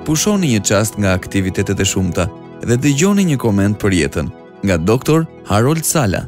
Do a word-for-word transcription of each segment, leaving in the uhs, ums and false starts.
pushoni një çast nga aktivitetet e shumta dhe dëgjoni një koment për jetën nga doktor Harold Sala.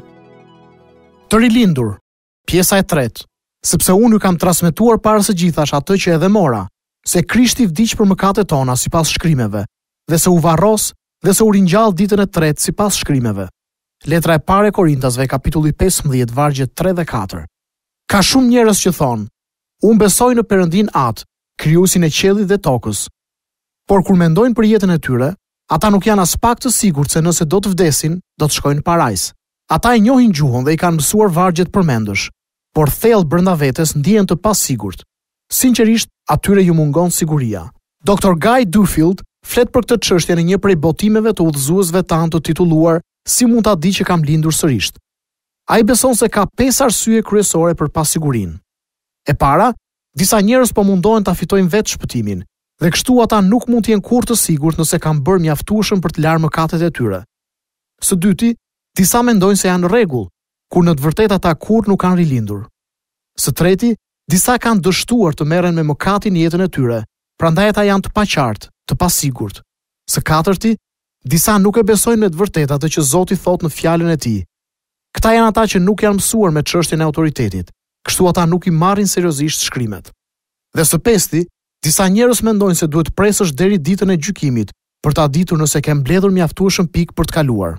Të rilindur, pjesa e tretë, sepse unë ju kam transmetuar para së gjithash atë që edhe mora, se Krishti vdiq për mëkatet tona sipas shkrimeve, dhe se u varros dhe se u ringjall ditën e tretë sipas shkrimeve. Letra e parë e Korintasve, kapitulli pesëmbëdhjetë, vargjet tre dhe katër. Ka shumë njerëz që thonë: unë besoj në Perëndin atë, krijuesin e qiellit dhe tokës. Por kur mendojnë për jetën e tyre, ata nuk janë as pak të sigurt se nëse do të vdesin, do të shkojnë në parajs. Ata e njohin gjuhën dhe i kanë mësuar vargjet përmendësh, por thellë brenda vetes ndihen të pasigurt. Sinqerisht, atyre ju mungon siguria. doktor Guy Dufield flet për këtë çështje në një prej botimeve të udhëzuesve tanë të titulluar Si mund ta di që kam lindur sërish. Ai beson se ka pesë arsye kryesore për pasigurinë. E para, disa njerëz po mundohen ta fitojnë vetë shpëtimin, dhe kështu ata nuk mund të jenë kurrë të sigurt nëse kanë bërë mjaftueshëm për të larë mëkatet e tyre. Së dyti, disa mendojnë se janë në rregull, kur në të vërtetë ata kurrë nuk kanë rilindur. Së treti, disa kanë dështuar të merren me mëkatin në jetën e tyre, prandaj ata janë të paqartë, të pasigurt. Së katërti, disa nuk e besojnë me të vërtetë atë që Zoti thotë në fjalën e Tij. Këta janë ata që nuk janë mësuar me çështjen e autoritetit, kështu ata nuk i marrin seriozisht shkrimet. Dhe së pesti, disa njerëz mendojnë se duhet presësh deri ditën e gjykimit për ta ditur nëse ke mbledhur mjaftueshëm pikë për të kaluar.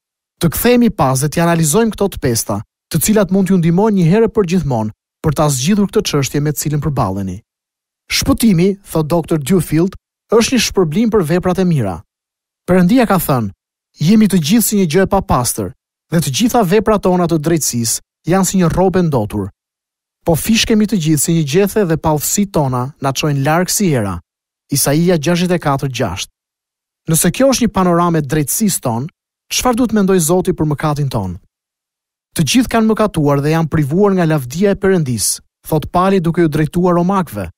Të kthehemi pas dhe të analizojmë këto të pesta, të cilat mund t'ju ndihmojnë një herë për gjithmonë për ta zgjidhur këtë çështje me të cilën përballeni. Shpëtimi, thot doktor Dufield, është një shpërblim për veprat e mira. Perëndia ka thënë: jemi të gjithë si një gjë e papastër, dhe të gjitha veprat tona të drejtësisë janë si një rrobë ndotur. Po fishkemi të gjithë si një gjethe dhe pallësitë tona na çojnë larg si era. Isaia gjashtëdhjetë e katër gjashtë. Nëse kjo është një panoramë e drejtësisë tonë, çfarë duhet mendoj Zoti për mëkatin ton? Të gjithë kanë mëkatuar dhe janë privuar nga lavdia e Perëndisë, thot Pali duke u drejtuar Romakëve.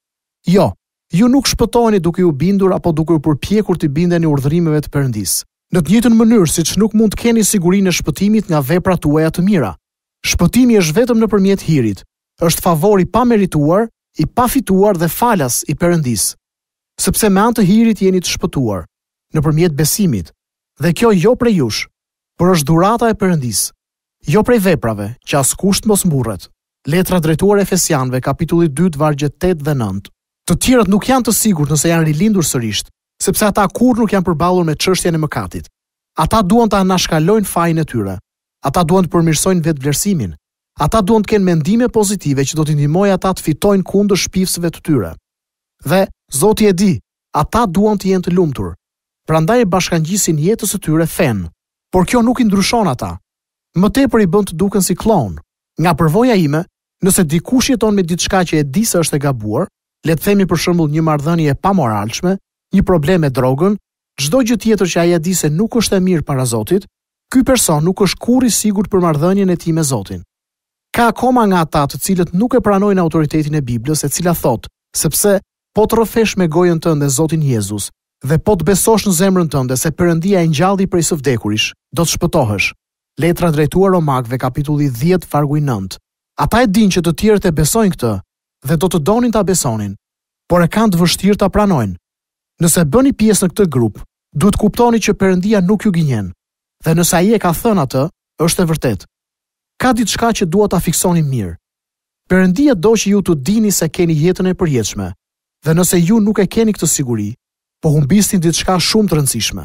Jo, ju nuk shpëtoheni duke u bindur apo duke u përpjekur të bindeni urdhërimeve të Perëndisë. Në të njëjtën mënyrë siç nuk mund të keni sigurinë e shpëtimit nga veprat tuaja të mira. Shpëtimi është vetëm nëpërmjet hirit. Është favor i pamerituar, i pafituar dhe falas i Perëndisë. Sepse me anë të hirit jeni të shpëtuar, nëpërmjet besimit. Dhe kjo jo prej jush, por është dhurata e Perëndisë, jo prej veprave, që askush mos mburret. Letra drejtuar Efesianëve, kapitulli dytë, vargjet tetë dhe nëntë. Të tjerët nuk janë të sigurt nëse janë rilindur sërish, sepse ata kurrë nuk janë përballur me çështjen e mëkatit. Ata duan ta anashkalojnë fajin e tyre. Ata duan të përmirësojnë vetvlerësimin. Ata duan të kenë mendime pozitive që do t'i ndihmojë ata të fitojnë kundër shpifsëve të tyre. Dhe Zoti e di, ata duan të jenë të lumtur. Prandaj e bashkangjisin jetës së tyre fen. Por kjo nuk i ndryshon ata. Më tepër i bën të duken si klon. Nga përvoja ime, nëse dikush jeton me diçka që e di se është e gabuar, le të themi për shembull një marrëdhënie e pamoralshme, një problem me drogën, çdo gjë tjetër që ai e di se nuk është e mirë para Zotit, ky person nuk është kurrë i sigurt për marrëdhënien e tij me Zotin. Ka akoma nga ata të cilët nuk e pranojnë autoritetin e Biblës, e cila thotë, sepse po të rrëfesh me gojën tënde Zotin Jezus dhe po të besosh në zemrën tënde se Perëndia e ngjalli prej së vdekurish, do të shpëtohesh. Letra drejtuar Romakëve, kapitulli dhjetë, vargu i nëntë. Ata e dinë që të tjerët e besojnë këtë dhe do të donin ta besonin, por e kanë të vështirë ta pranojnë. Nëse bëni pjesë në këtë grup, duhet kuptoni që Perëndia nuk ju gënjen, dhe nëse ai e ka thënë atë, është e vërtetë. Ka diçka që dua ta fiksoni mirë. Perëndia do që ju të dini se keni jetën e përjetshme, dhe nëse ju nuk e keni këtë siguri, po humbisni diçka shumë të rëndësishme.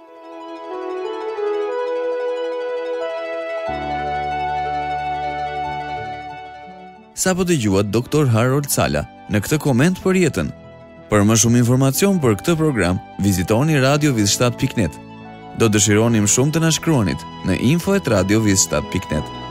Sa po dëgjuat doktor Harold Sala në këtë koment për jetën. Për më shumë informacion për këtë program, vizitoni radio viz shtat pikë net. Do dëshironim shumë të na shkruanit në info at radio viz shtat pikë net.